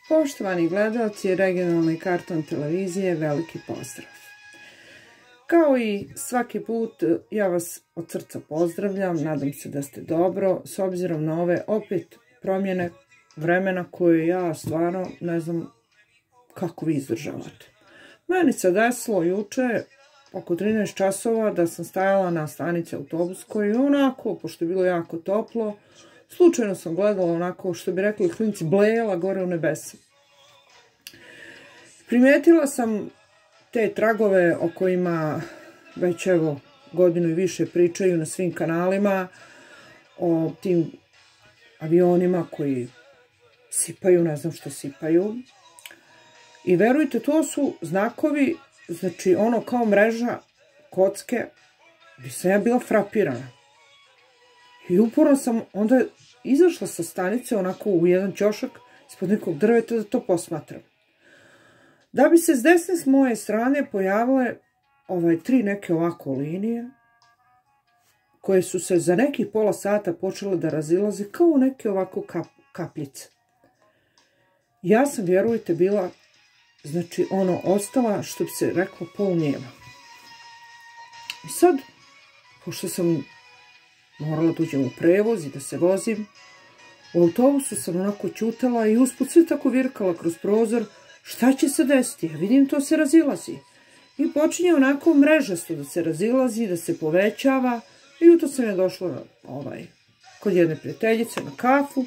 Poštovani gledalci regionalne karton televizije, veliki pozdrav. Kao i svaki put, ja vas od srca pozdravljam, nadam se da ste dobro, s obzirom na ove opet promjene vremena koje ja stvarno ne znam kako vi izdržavate. Meni se desilo juče oko 13 časova da sam stajala na stanici autobuskoj i onako, pošto je bilo jako toplo, slučajno sam gledala onako, što bi rekli klinci, blejala gore u nebesa. Primijetila sam te tragove o kojima već evo godinu i više pričaju na svim kanalima, o tim avionima koji sipaju, ne znam što sipaju. I verujte, to su znakovi, znači ono kao mreža kocke, gdje sam ja bila frapirana. I uporno sam onda izašla sa stanice onako u jedan ćošak ispod nekog drveta da to posmatram. Da bi se s desne s moje strane pojavile tri neke ovako linije, koje su se za nekih pola sata počele da razilaze kao neke ovako kapljice. Ja sam, vjerujte, bila, znači ostala, što bi se reklo, polnijeva. I sad, pošto sam morala da uđem u prevoz i da se vozim, u autobusu sam onako ćutala i usput sve tako virkala kroz prozor, šta će se desiti? Ja vidim, to se razilazi. I počinje onako mrežasto da se razilazi, da se povećava. I jutro sam je došla kod jedne prijateljice na kafu.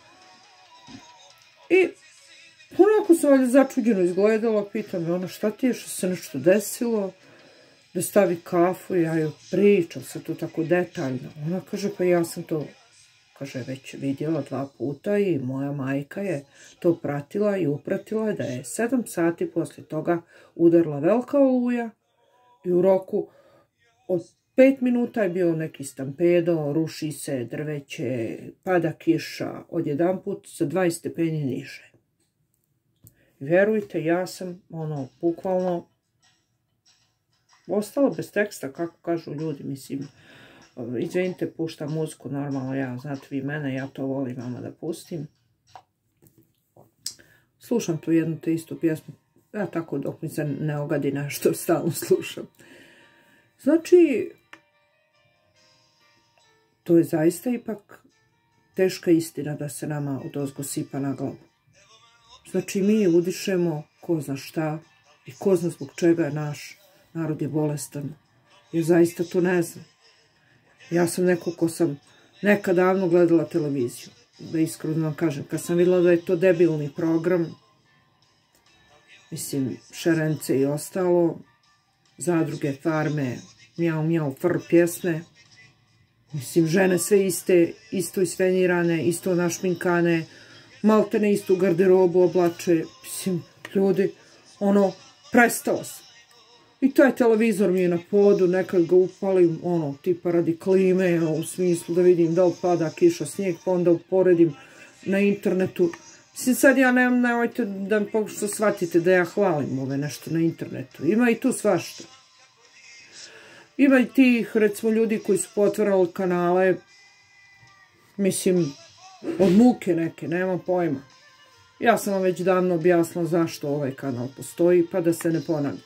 I onako sam valjda začuđeno izgledala, pita me ona šta ti je, što se nešto desilo, da stavi kafu i ja joj pričam se to tako detaljno. Ona kaže, pa ja sam to, kaže, već vidjela 2 puta i moja majka je to pratila i upratila je da je 7 sati poslije toga udarila velika oluja i u roku od 5 minuta je bio neki stampedo, ruši se drveće, pada kiša, odjedanput za 20 stepeni niže. Vjerujte, ja sam bukvalno ostala bez teksta, kako kažu ljudi, mislim. Izvinite, puštam muziku, normalno, ja, znate vi mene, ja to volim vama da pustim. Slušam tu jednu te istu pjesmu, ja tako dok mi se ne ogadi nešto, stalno slušam. Znači, to je zaista ipak teška istina da se nama odozgo sipa na glavu. Znači, mi udišemo ko zna šta i ko zna zbog čega naš narod je bolestan, jer zaista to ne znam. Ja sam neko ko sam nekad davno gledala televiziju, da iskreno vam kažem, kad sam vidjela da je to debilni program, mislim, šerence i ostalo, zadruge, farme, mjau, mjau, fr pjesme, mislim, žene sve iste, isto isfenirane, isto našminkane, maltene istu garderobu oblače, mislim, ljudi, prestala sam. I taj televizor mi je na podu, nekad ga upalim, tipa radi klime, u smislu da vidim da li pada kiša, snijeg, pa onda uporedim na internetu. Mislim, sad ja nemojte da mi pokušate shvatite da ja hvalim ove nešto na internetu. Ima i tu svašta. Ima i tih, recimo, ljudi koji su potvarali kanale, mislim, od muke neke, nemam pojma. Ja sam vam već davno objasnila zašto ovaj kanal postoji, pa da se ne ponavljam.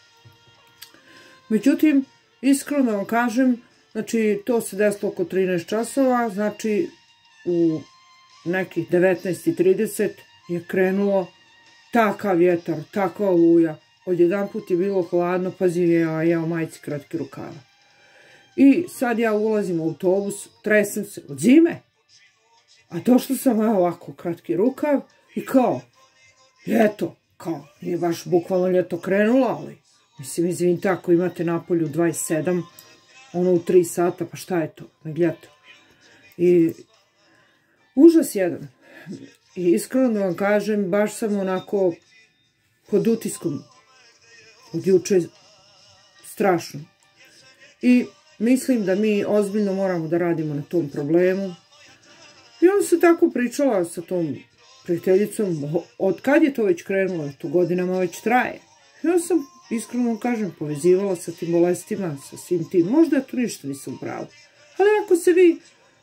Međutim, iskreno vam kažem, znači to se desilo oko 13 časova, znači u nekih 19:30 je krenulo takav vjetar, takva oluja, odjedanput je bilo hladno, pazi, ja u majici kratki rukava. I sad ja ulazim u autobus, tresem se od zime, a došla sam ovako kratki rukav i kao, ljeto, kao, nije baš bukvalno ljeto krenulo, ali mislim, izvinite, ako imate na polju 27, u 3 sata, pa šta je to, nek ljeto. I užas jedan. I iskreno da vam kažem, baš sam onako pod utiskom od juče, strašno. I mislim da mi ozbiljno moramo da radimo na tom problemu. I onda sam tako pričala sa tom prijateljicom, od kad je to već krenulo, to godinama već traje. I onda sam, iskreno kažem, povezivala sa tim bolestima, sa svim tim. Možda ja tu ništa nisam pravo. Ali ako se vi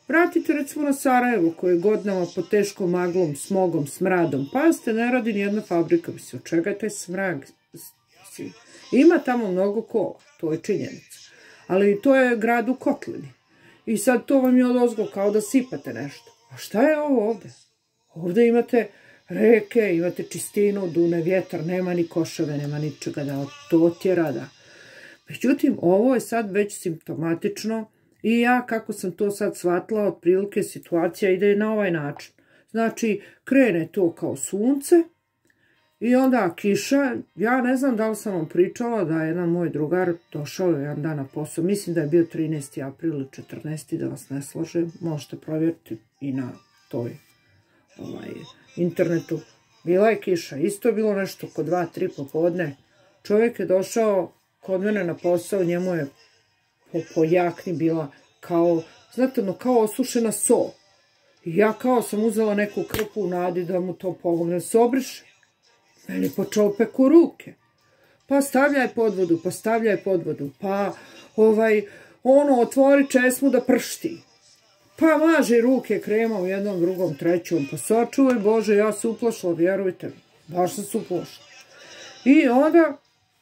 Vratite recimo na Sarajevo, koje je godinama pod teškom maglom, smogom, smradom. Pazite, ne radi nijedna fabrika. Mislim, od čega je taj smrag? Ima tamo mnogo kola, to je činjenica. Ali to je grad u kotlini. I sad to vam je odozgo kao da sipate nešto. A šta je ovo ovde? Ovde imate reke, imate čistinu, dune, vjetar, nema ni košave, nema ničega da to otjera, da. Međutim, ovo je sad već simptomatično i ja, kako sam to sad shvatila, otprilike situacija ide na ovaj način. Znači, krene to kao sunce i onda kiša. Ja ne znam da li sam vam pričala da je jedan moj drugar došao jedan dan na posao. Mislim da je bio 13. april ili 14. da vas ne slažem. Možete provjeriti i na toj internetu. Bila je kiša, isto je bilo nešto oko 2-3 popodne. Čovjek je došao kod mene na posao, njemu je po jakni bila kao, znate, kao osušena so. I ja kao sam uzela neku krpu u nadi da mu to pomogne, se obriše. Meni počeo peku ruke. Pa stavljaj pod vodu, pa stavljaj pod vodu, pa otvori česmu da pršti. Pa maži ruke kremom, jednom, drugom, trećom, pa sačuvaj Bože, ja se uplašila, vjerujte mi, baš sam se uplašila. I onda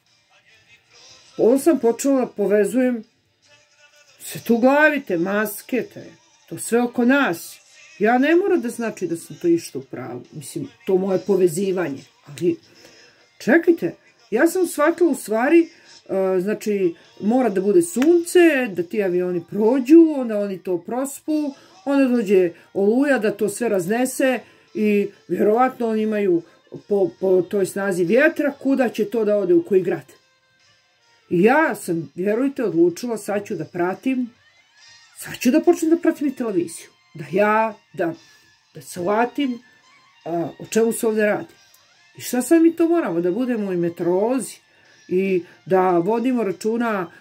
sam počela da povezujem sve tu glavite, maske, to sve oko nas. Ja ne moram da znači da sam to išta u pravu, mislim, to moje povezivanje, ali čekajte, ja sam shvatila u stvari, znači, mora da bude sunce, da ti avioni prođu, onda oni to prospu, onda dođe oluja da to sve raznese i vjerovatno oni imaju po toj snazi vjetra kuda će to da ode u koji grad. I ja sam, vjerujte, odlučila, sad ću da pratim, sad ću da počnem da pratim i televiziju. Da shvatim o čemu se ovdje radi. I šta sad mi to moramo? Da budemo i meteorolozi i da vodimo računa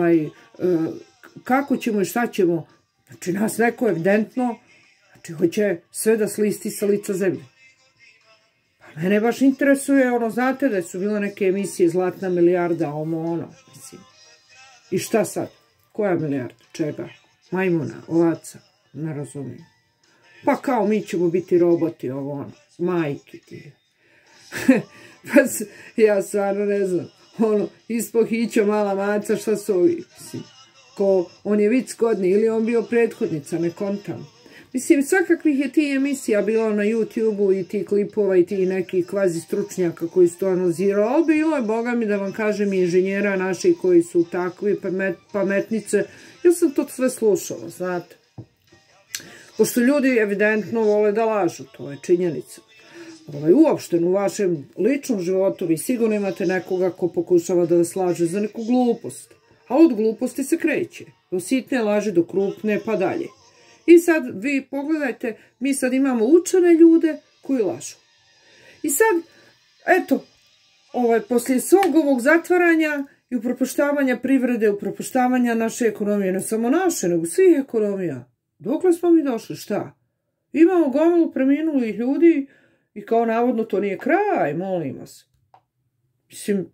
kako ćemo i šta ćemo. Znači, nas neko evidentno, znači, hoće sve da slisti sa lica zemlje. Pa mene baš interesuje, znate da su bile neke emisije Zlatna milijarda, mislim. I šta sad? Koja milijarda? Čega? Majmuna, ovaca? Ne razumijem. Pa kao mi ćemo biti roboti, majke ti. Pa ja stvarno ne znam. Ispod hića mala maca, šta su ovi? Mislim, on je vic kodni ili on bio prethodnica, ne kontam. Mislim, svakakvih je ti emisija bilo na YouTube-u i ti klipova i ti nekih kvazi stručnjaka koji su to analizirali, ali bilo je, boga mi da vam kažem, i inženjera naših koji su takvi pametnice. Ja sam to sve slušala, znate. Pošto ljudi evidentno vole da lažu, to je činjenica. Uopšte u vašem ličnom životu vi sigurno imate nekoga ko pokušava da vas laže za neku glupost. A od gluposti se kreće. Do sitne laže, do krupne, pa dalje. I sad vi pogledajte, mi sad imamo učene ljude koji lažu. I sad, eto, poslije svog ovog zatvaranja i upropaštavanja privrede, upropaštavanja naše ekonomije, ne samo naše, nego svih ekonomija, dokle smo mi došli, šta? Imamo gomilu preminulih ljudi i kao navodno to nije kraj, molim vas. Mislim,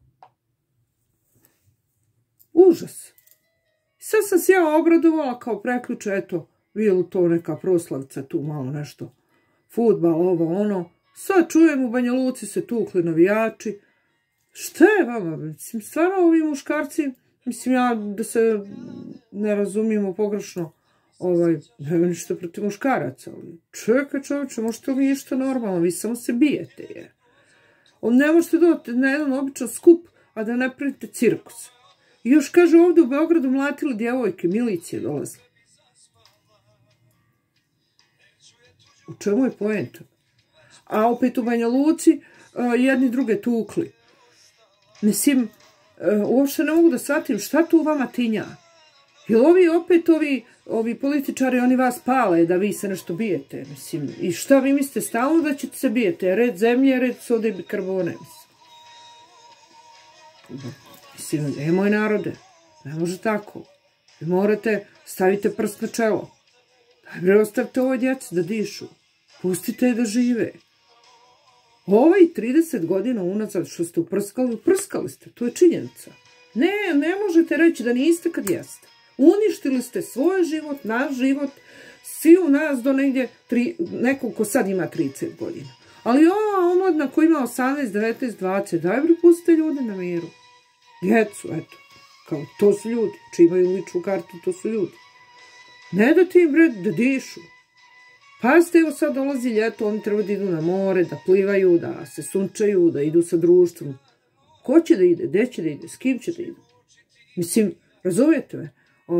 užas. Sad sam se ja obradovala kao prekjuče, eto, bilo to neka proslavica, tu malo nešto, fudbal, sad čujem u Banja Luci se tukli navijači. Šta je vama? Mislim, stvarno ovi muškarci, mislim ja da se ne razumijemo pogrešno, nema ništa protiv muškaraca, ali čekaj čovječe, možete li ništa normalno, vi samo se bijete, je. Ne možete doći na jedan običan skup, a da ne pravite cirkus. I još kaže ovdje u Beogradu mlatili djevojke, milicije dolazile. U čemu je poenta? A opet u Banja Luci jedni druge tukli. Mislim, uopšte ne mogu da shvatim šta tu vama tinja. Jer ovi političari, oni vas pale da vi se nešto bijete, mislim. I šta vi mislite, stalno da ćete se bijete? Red zemlje, red sode i bikarbone, mislim. Moj narode, ne može tako. Vi morate, stavite prst na čelo. Daj bre, ostavite ovoj djeci da dišu. Pustite je da žive. 30 godina unazad što ste uprskali ste, to je činjenica. Ne možete reći da niste kad jeste. Uništili ste svoj život, naš život, svi u nas do negdje nekog ko sad ima 30 godina. Ali ova omladna koja ima 18, 19, 20, daj bre, pustite ljude na miru. Djecu, eto. Kao, to su ljudi. Či imaju ličnu kartu, to su ljudi. Ne da ti, bre, da dišu. Pazite, evo sad dolazi ljeto, oni treba da idu na more, da plivaju, da se sunčaju, da idu sa društvom. Ko će da ide? Gde će da ide? S kim će da ide? Mislim, razumijete me?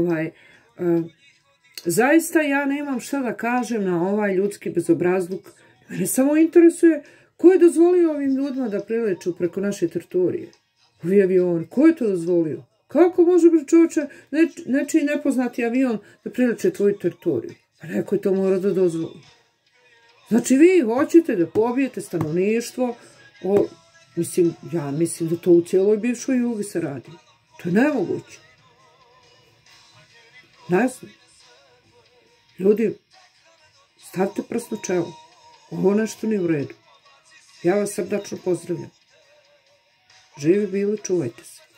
Zaista ja nemam šta da kažem na ovaj ljudski bezobrazluk. Mene samo interesuje ko je dozvolio ovim ljudima da preleću preko naše teritorije. Ovi avioni, ko je to dozvolio? Kako može, bre čovječe, nečiji nepoznati avion da preleće tvoju teritoriju? Pa neko je to mora da dozvoli. Znači vi hoćete da pobijete stanovništvo, ja mislim da to u cijeloj bivšoj Jugi se radi. To je nemoguće. Ne znam. Ljudi, stavite prst na čelo. Ovo nešto nije u redu. Ja vas srdačno pozdravljam. Živi bili, čuvajte se.